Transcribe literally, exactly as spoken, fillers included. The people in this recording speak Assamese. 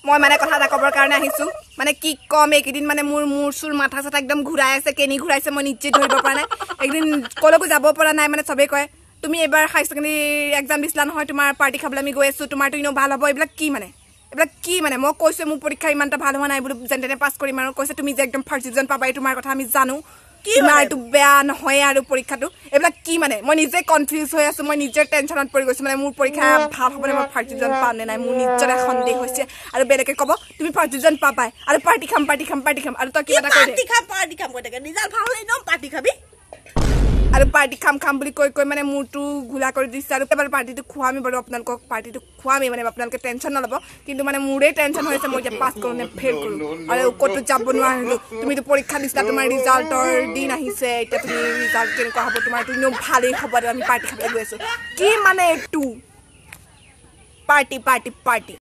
মই মানে কথা এটা কবৰ কাৰণে আহিছো মানে কি কম একদিন মানে মোৰ মোৰ সুৰ মাথা সাথা একদম ঘুৰাই আছে কেনি ঘুৰাইছে মই নিজে ধৰিব পৰা নাই একদিন কলৈকো যাব পৰা নাই মানে সবে কয় তুমি এবাৰ হাই সেকেন্ডাৰী এক্সাম দিছলা নহয় তোমাৰ পাৰ্টি খাবলৈ আমি গৈ আছো তোমাৰ তো ইনো ভাল হ'ব এইবিলাক কি মানে এইবিলাক কি মানে মই কৈছো মোৰ পৰীক্ষা ইমানটা ভাল হোৱা নাই বুলো যেনতেনে পাছ কৰিম আৰু কৈছে তুমি যে একদম ফাৰ্ষ্ট ডিভিজন পাবাই তোমাৰ কথা আমি জানো তোমাৰ তো বেয়া নহয় আৰু পৰীক্ষাটো এইবিলাক কি মানে মই নিজে কনফিউজ হৈ আছো মই নিজে টেনচনত পৰি গৈছো মানে মোৰ পৰীক্ষা ভাল হ'ব নে মই ফাৰ্ষ্ট ডিভিজন পাম নে নাই মোৰ নিজৰে সন্দেহ হৈছে আৰু বেলেগে কব তুমি ফাৰ্ষ্ট ডিভিজন পাবাই আৰু পাৰ্টি খাম পাৰ্টি খাম পাৰ্টি খাম আৰু তই কি এটা কৈ দে পাৰ্টি খাম পাৰ্টি খাম কৈ থাকে ৰিজাল্ট ভাল হ'লে নম পাৰ্টি খাবি আৰু পাৰ্টি খাম খাম বুলি কৈ কৈ মানে মোৰটো ঘোলা কৰি দিছে আৰু এবাৰ পাৰ্টিটো খুৱামি বাৰু আপোনালোকক পাৰ্টিটো খুৱামি মানে আপোনালোকে টেনচন নল'ব কিন্তু মানে মোৰে টেনচন হৈছে মই যে পাছ কৰোঁ নে ফেল কৰোঁ আৰু ক'তো যাব নোৱাৰিলোঁ তুমিতো পৰীক্ষা দিছিলা তোমাৰ ৰিজাল্টৰ দিন আহিছে এতিয়া তুমি ৰিজাল্ট কেনেকুৱা হ'ব তোমাৰ তুমিও ভালেই হ'ব আৰু আমি পাৰ্টি খাবলৈ গৈ আছোঁ কি মানে এইটো পাৰ্টি পাৰ্টি পাৰ্টি